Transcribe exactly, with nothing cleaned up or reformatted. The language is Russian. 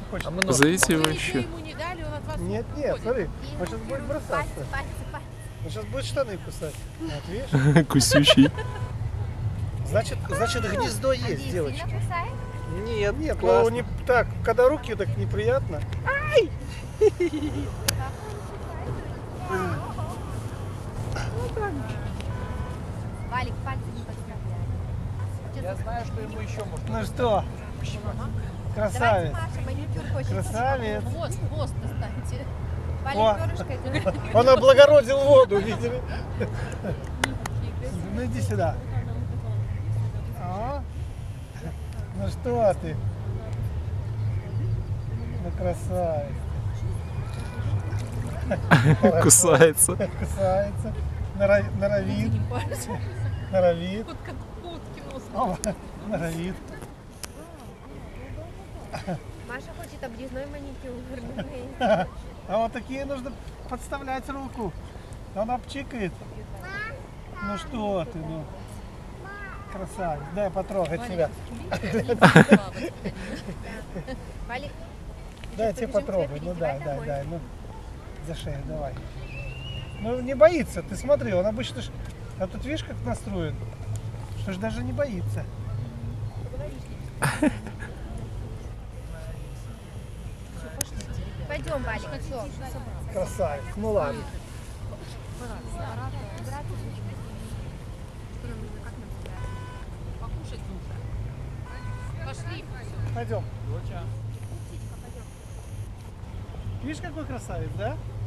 хочет. А мы нож. Позовите его Вы еще. ему не дали, он от вас Нет, нет, уходит. смотри, он сейчас будет бросаться. Пальцы, пальцы, пальцы. Он сейчас будет штаны кусать. Вот, видишь? Кусючий. Значит, значит гнездо есть, Андрей, девочки. сильно кусает? Нет, Нет, ну классно. не так, когда руки так неприятно. Валик, пальцы не подставляй. Я знаю, что ему еще можно. Ну что, Давайте, красавец. Маша, маникюр хочет. Красавец. Хвост, хвост достаньте. О. Валик перышко это. Он облагородил воду, видели? Ну иди сюда. О. Ну что ты? Ну красавец. Кусается. Кусается. Нора- Норовит. Норовит. Вот как утки нос. О, норовит. Маша хочет обрезной маникюр. А вот такие нужно подставлять руку. Она обчикает. Ну что ты, ну. Красавец. Дай потрогать тебя. Валик, Дай тебе побежим потрогать. тебя Ну дай, переодевать дай, домой. дай. Ну, за шею давай. Ну не боится, ты смотри, он обычно ж... А тут видишь, как настроен? Что ж даже не боится. пойдем, Валик, все. Красавец. Ну ладно. Покушать нужно. Пошли. Пойдем. Видишь, какой красавец, да?